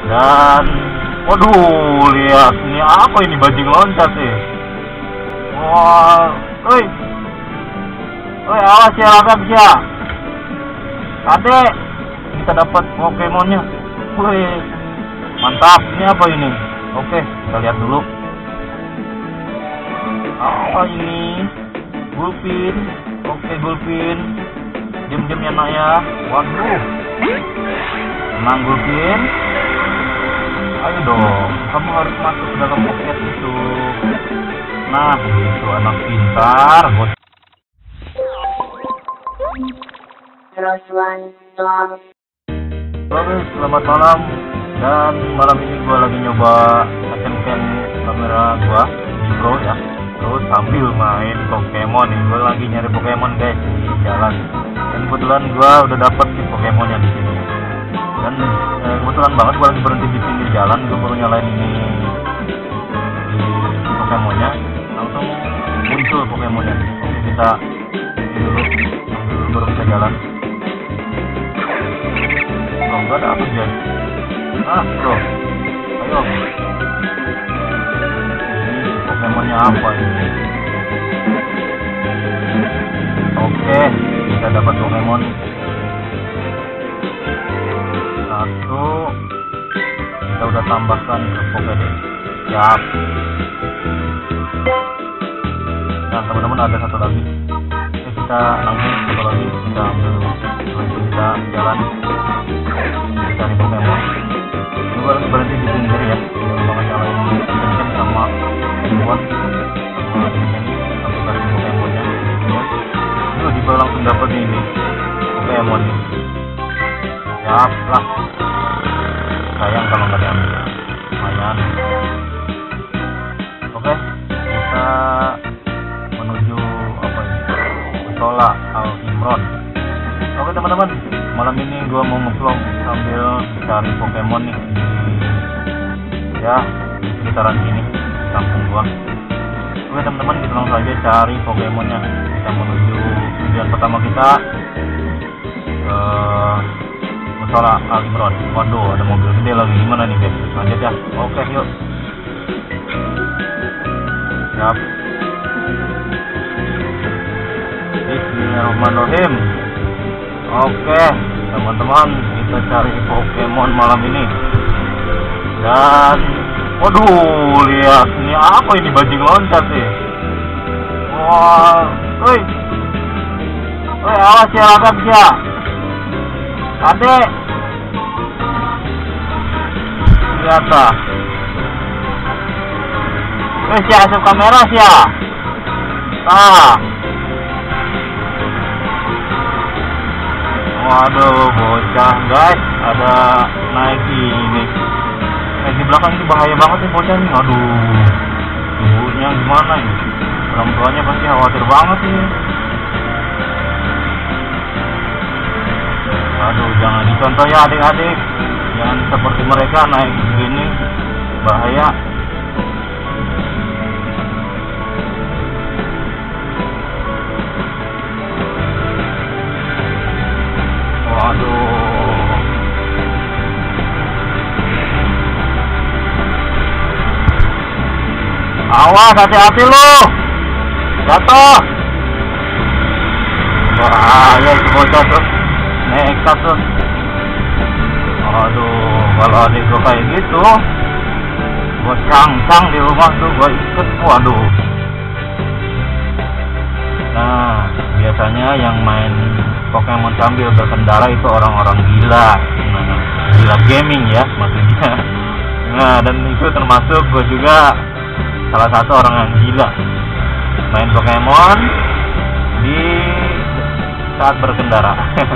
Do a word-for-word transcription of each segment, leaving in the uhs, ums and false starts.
Dan waduh, lihat ini apa ini, bajing loncat sih. Wah, woi, woi, awas ya, agak ya. Adek, kita dapat Pokemonnya. Woi, mantap. Ini apa ini? Oke, kita lihat dulu. Apa ini? Gulpin. Oke, Gulpin. Diam-diam ya nak ya. Waduh. Tenang Gulpin. Ayo dong, kamu harus masuk ke dalam pocket itu. Nah, itu anak pintar. Oke, selamat malam. Dan malam ini gua lagi nyoba action cam kamera gua di Pro ya. Terus sambil main Pokemon nih. Gua lagi nyari Pokemon guys di jalan. Dan kebetulan gua udah dapet nih Pokemonnya di sini. Dan eh, kebetulan banget gue lagi berhenti di pinggir jalan, gue baru nyalain ini di Pokemonnya, langsung muncul Pokemonnya. Oke, kita ini dulu, dulu baru bisa jalan. Oh, enggak ada apa guys. Ah bro, ayo. Ini Pokemonnya apa ini? Oke, kita dapat Pokemon satu, kita udah tambahkan ke Pokédex. Siap. Dan teman-teman ada satu lagi. Oke, kita langsung satu lagi kita ambil dulu. Setelah itu kita jalan cari Pokemon. Ini gue lagi berhenti di pinggir ya. Gue bakal nyalain kenceng sama handphone sama ini aplikasi Pokemonnya. Ini tiba langsung dapet ini Pokemon ini. Siap lah. Sayang kalau nggak diambil. Lumayan. Oke, kita menuju apa ini? Musola Al Imron. Oke teman-teman, malam ini gua mau nge-vlog sambil cari Pokemon nih di ya di sekitaran sini, di kampung gua. Oke teman-teman, kita langsung aja cari Pokemonnya. Kita menuju tujuan pertama kita ke Musola Al Imron. Waduh, ada mobil gede lagi. Gimana nih guys? Lanjut ya. Oke, yuk. Siap. Bismillahirrahmanirrahim. Oke, teman-teman, kita cari Pokemon malam ini. Dan waduh, lihat ini apa ini, bajing loncat sih. Wah, woi. Woi, awas ya, agak ya. Adek, lihat ah. Eh, si asup kamera sih ya. Ah. Waduh, bocah guys, ada naik ini. Naik di belakang ini bahaya banget nih bocah nih. Aduh, ibunya gimana ini? Orang tuanya pasti khawatir banget nih. Aduh, jangan dicontoh ya adik-adik. Jangan seperti mereka naik begini, bahaya. Waduh. Awas, hati-hati lu. Jatuh. Bahaya itu bocah tuh. Nekat tuh. Aduh, kalau adik gue kayak gitu, gue cang-cang di rumah tuh, gue ikut. Waduh. Nah, biasanya yang main Pokemon sambil berkendara itu orang-orang gila. Nah, gila gaming ya maksudnya. Nah, dan itu termasuk gue juga salah satu orang yang gila main Pokemon di saat berkendara.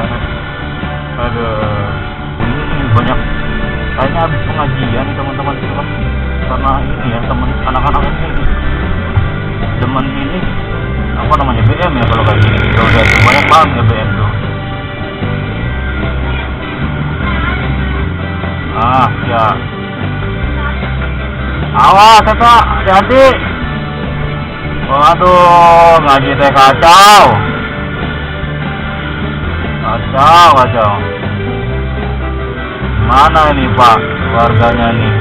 Aduh, ini banyak kayaknya habis pengajian nih teman-teman film, karena ini ya teman anak-anak ini teman ini apa namanya B M ya kalau kayak gini. Udah udah banyak banget ya B M tuh. Ah ya, awas ya kak, hati-hati. Waduh, ngaji teh kacau. Kacau, kacau. Mana ini Pak keluarganya nih?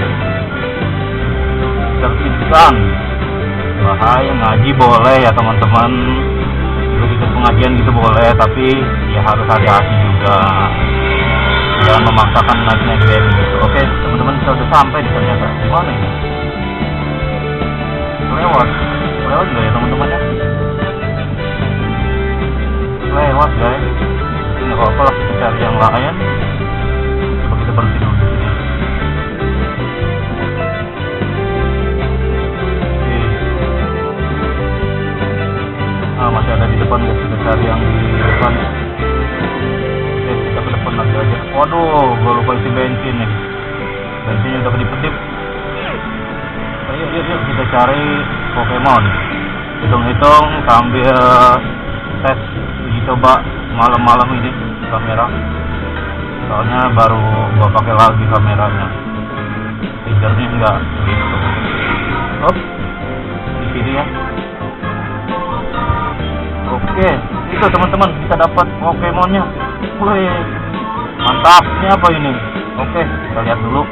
Tertibkan. Bahaya, ngaji boleh ya teman-teman, ikut-ikut pengajian gitu boleh, tapi ya harus hati-hati juga, jangan memaksakan naik-naik game gitu. Oke teman-teman, kita udah sampai di ternyata. Mana ini? Lewat, lewat juga ya teman-teman ya. Lewat guys. Ini kalau apa lah, kita cari yang lain. Coba kita berhenti dulu di sini. Nah, masih ada di depan guys, kita cari yang di depan. Oke, kita ke depan lagi aja. Waduh, gue lupa isi bensin nih. Bensinnya udah kedip-kedip. Ayo, yuk, yuk, kita cari Pokemon. Hitung-hitung sambil tes uji coba malam-malam ini kamera. Soalnya baru gua pakai lagi kameranya. Feature-nya enggak gitu. Hop, di sini ya. Oke, itu teman-teman, kita dapat Pokemonnya. Wih, mantap. Ini apa ini? Oke, kita lihat dulu.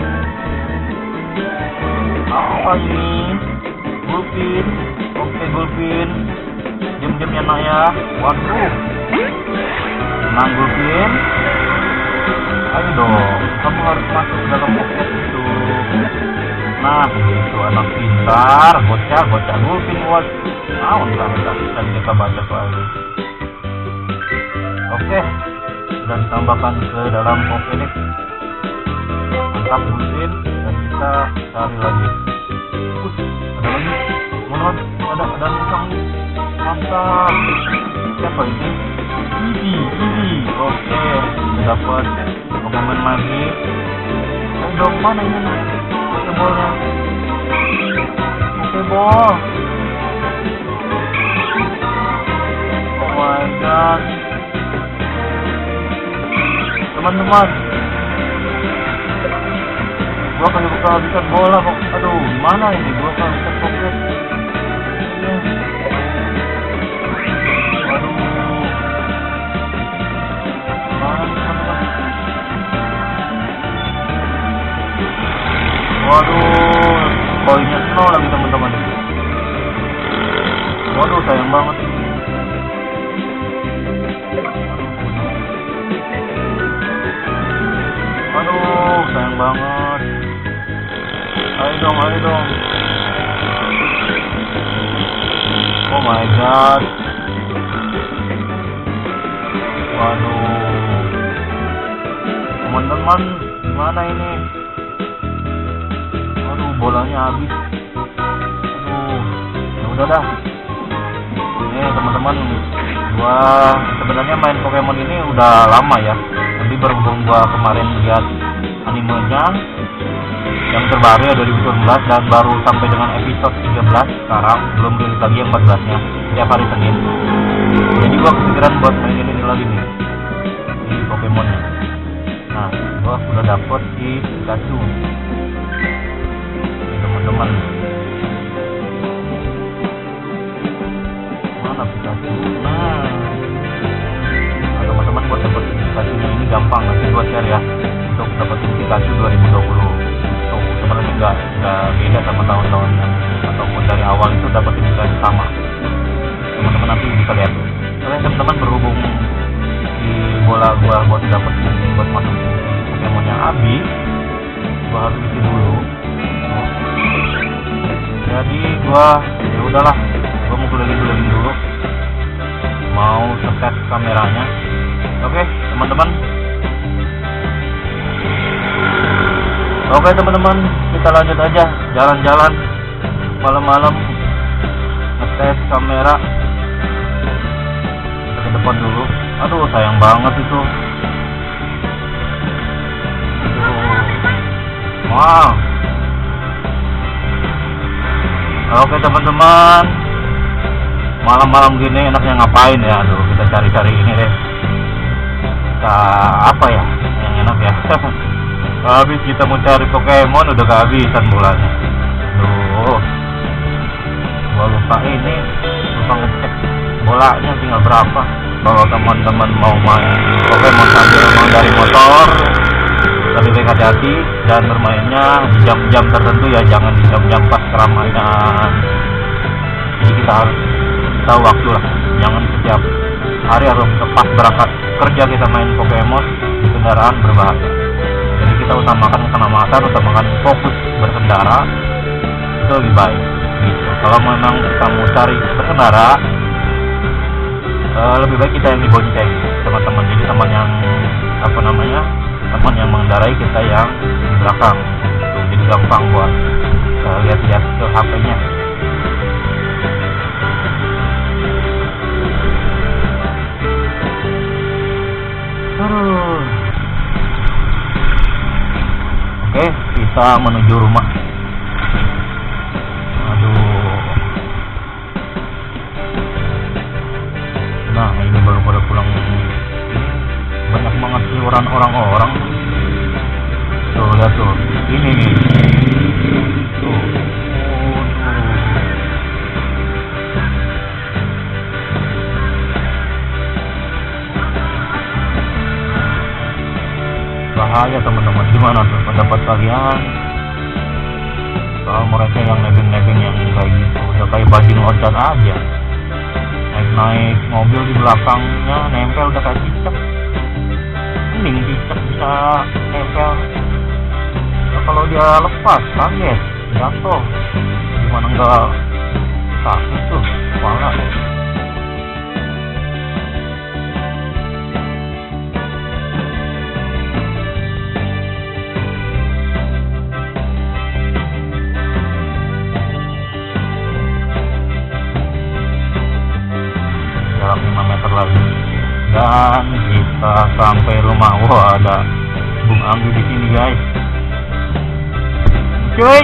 Apa ini? Gulpin. Oke, Gulpin. Diam-diam ya nak ya. Waduh. Tenang Gulpin. Ayo dong, kamu harus masuk ke dalam pocket itu. Nah, itu anak pintar. Bocah, bocah Gulpin buat. Mau enggak enggak tadi kita baca soalnya. Oke, sudah ditambahkan ke dalam Pokédex. Mantap Gulpin, dan kita cari lagi. Uh, ada lagi. Mohon, ada ada musang. Mantap. Siapa ini? Eevee, Eevee. Oke, kita dapat Pokemon lagi. Eh dong, mana ini nih? Pokeballnya. Pokeball. Oh my god. Teman-teman, gua kan kehabisan bola kok. Aduh, gimana ini? Gua kehabisan pocket. Aduh. Mana teman-teman? Waduh, koinnya nol lagi teman-teman. Waduh, sayang banget. Aduh, sayang banget. Ayo dong, ayo dong. Oh my god. Waduh. Teman-teman, gimana ini? Aduh, bolanya habis. Aduh, ya udah dah. Ini teman-teman, gua sebenarnya main Pokemon ini udah lama ya. Tapi berhubung gua kemarin lihat animenya yang terbaru ya dua ribu sembilan belas, dan baru sampai dengan episode tiga belas sekarang, belum rilis lagi yang empat belas nya setiap hari Senin. Jadi gua kepikiran buat mainin ini lagi nih, di Pokemonnya. Nah, gua sudah dapet di Pikachu, teman-teman. Mana Pikachu? Nah, nah teman-teman, buat dapetin Pikachu-nya ini gampang, nanti gua share ya untuk dapetin Pikachu dua ribu dua puluh. Tuh, sebenarnya nggak nggak beda sama tahun-tahun yang ataupun dari awal itu dapetin Pikachu sama. Teman-teman nanti bisa lihat. Oke teman-teman, berhubung di bola gua buat dapetin buat masuk Pokemonnya habis, gua harus isi dulu. Jadi gua ya udahlah, gua mau keliling-keliling dulu, mau tes kameranya. Oke teman-teman. Oke teman-teman, kita lanjut aja jalan-jalan malam-malam ngetes kamera. Kita ke depan dulu. Aduh, sayang banget itu. Aduh. Wow. Oke teman-teman, malam-malam gini enaknya ngapain ya? Aduh, kita cari-cari ini deh. Kita apa ya yang enak ya? Habis kita mau cari Pokemon udah kehabisan bolanya. Aduh, gua lupa ini, lupa ngecek bolanya tinggal berapa. Kalau teman-teman mau main Pokemon sambil mengendari motor, lebih baik hati-hati dan bermainnya di jam-jam tertentu ya, jangan di jam-jam pas keramaian. Jadi kita harus tahu waktu lah, jangan setiap hari harus pas berangkat kerja kita main Pokemon di kendaraan berbahaya. Jadi kita utamakan keselamatan, utamakan fokus berkendara, itu lebih baik gitu. Kalau memang kamu cari berkendara, uh, lebih baik kita yang dibonceng teman-teman. Jadi teman yang apa namanya teman yang mengendarai, kita yang di belakang tuh, jadi gampang buat uh, lihat-lihat ke H P-nya. Aduh. Oke, kita menuju rumah. Aduh. Nah, ini baru pada pulang. Banyak banget liuran orang-orang. Tuh, lihat tuh. Ini nih. Tuh. Oh, bahaya teman-teman. Gimana tuh pendapat kalian soal mereka yang nebeng-nebeng yang kayak gitu? Udah kayak bajing loncat aja, naik-naik mobil di belakangnya nempel udah kayak cicak. Mending cicak bisa nempel, nah, kalau dia lepas kaget jatuh, gimana enggak sakit tuh kepala. lima meter lagi dan kita sampai rumah. Wah, ada Bung Anggi di sini guys. Cuy,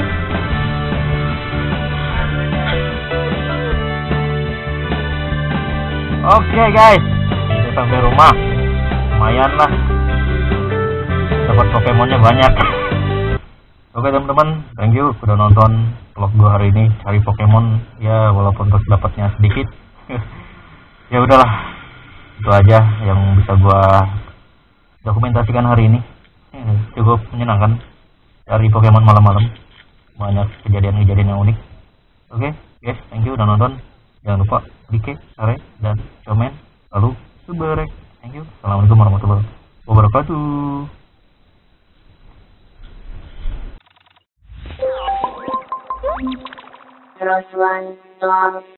oke okay, guys, kita sampai rumah. Lumayan lah, dapat Pokemonnya banyak. Oke okay, teman-teman, thank you udah nonton vlog gue hari ini cari Pokemon ya, walaupun terus dapatnya sedikit. Ya udahlah, itu aja yang bisa gua dokumentasikan hari ini. Hmm, cukup menyenangkan cari Pokemon malam-malam, banyak kejadian-kejadian yang unik. Oke, okay, guys, thank you udah nonton. Jangan lupa like, share, dan komen, lalu subscribe. Thank you. Assalamualaikum warahmatullahi wabarakatuh. Terus one,